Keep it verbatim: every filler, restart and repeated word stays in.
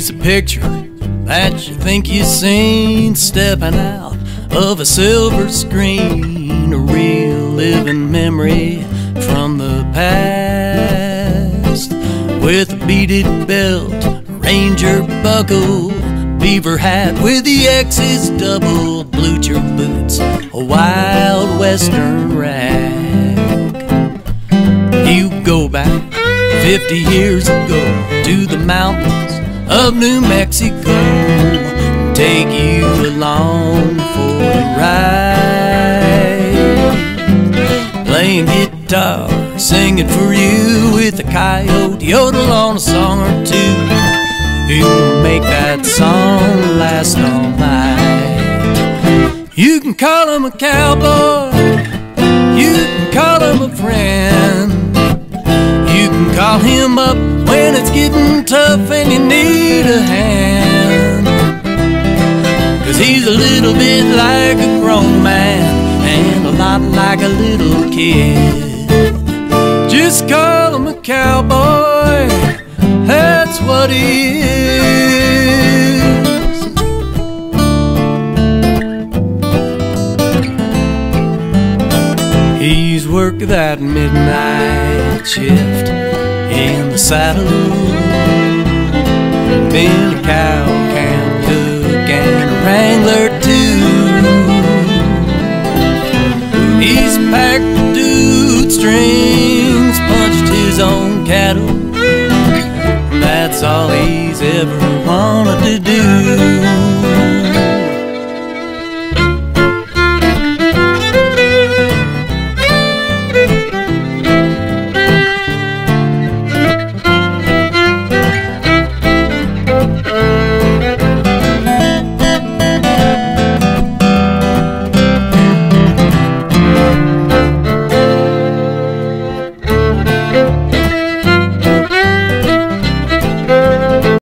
He's a picture that you think you've seen, stepping out of a silver screen, a real living memory from the past. With a beaded belt, ranger buckle, beaver hat with the X's double, blucher boots, a wild western rag. You go back fifty years ago to the mountains of New Mexico, take you along for a ride, playing guitar, singing for you with a coyote yodel on a song or two. You make that song last all night. You can call him a cowboy, you can call him a friend, you can call him up when it's getting tough and you need a hand. 'Cause he's a little bit like a grown man and a lot like a little kid. Just call him a cowboy, that's what he is. He's worked that midnight shift in the saddle, been a cow camp cook and a wrangler too. He's packed the dude strings, punched his own cattle,